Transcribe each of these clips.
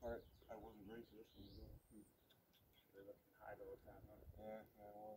part I wasn't great for this one as well. They're looking high the whole time, huh? Yeah, it was.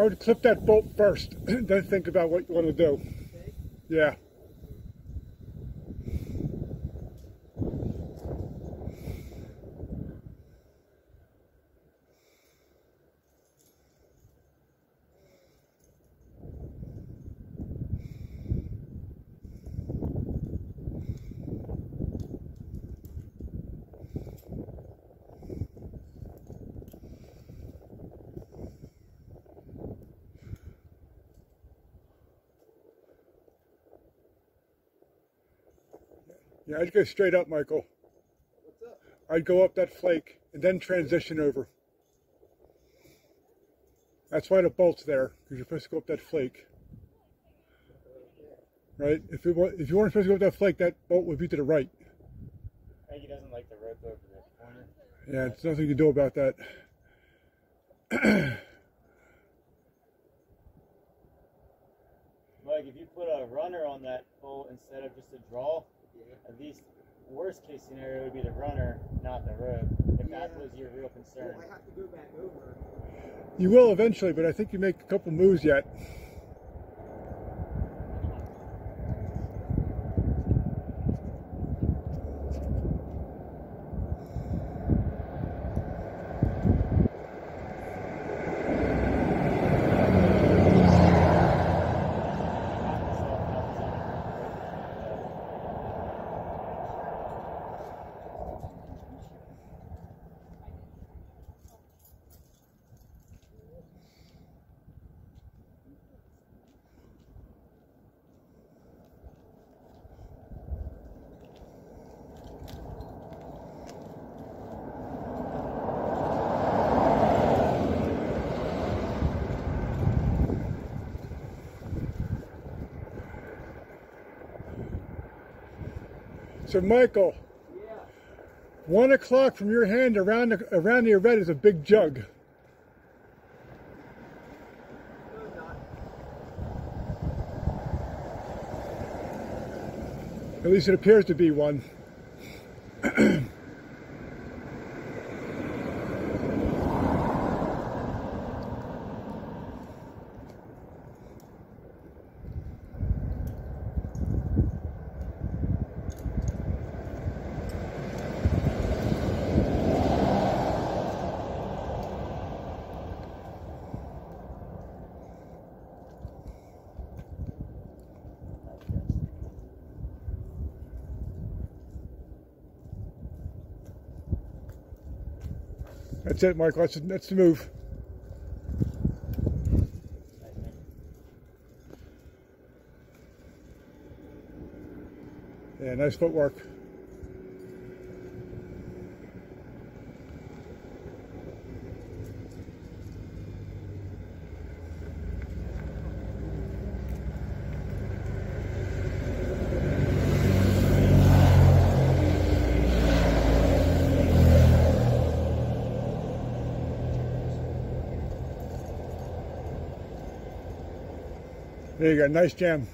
would clip that bolt first, then think about what you want to do. Yeah. Yeah, I'd go straight up, Michael. What's up? I'd go up that flake and then transition over. That's why the bolt's there, because you're supposed to go up that flake. Right? If you weren't supposed to go up that flake, that bolt would be to the right. I think he doesn't like the rope over the corner. Yeah, there's nothing you can do about that. Mike, if you put a runner on that bolt instead of just a draw, at least worst case scenario would be the runner, not the rope. If that was your real concern. Well, I have to go back over. You will eventually, but I think you make a couple moves yet. So Michael, Yeah. 1 o'clock from your hand around the red is a big jug. No, not. At least it appears to be one. That's it, Michael. That's the move. Yeah, nice footwork. There you go, nice jam.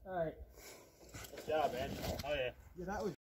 All right. Good job, man. Oh yeah. Yeah, that was.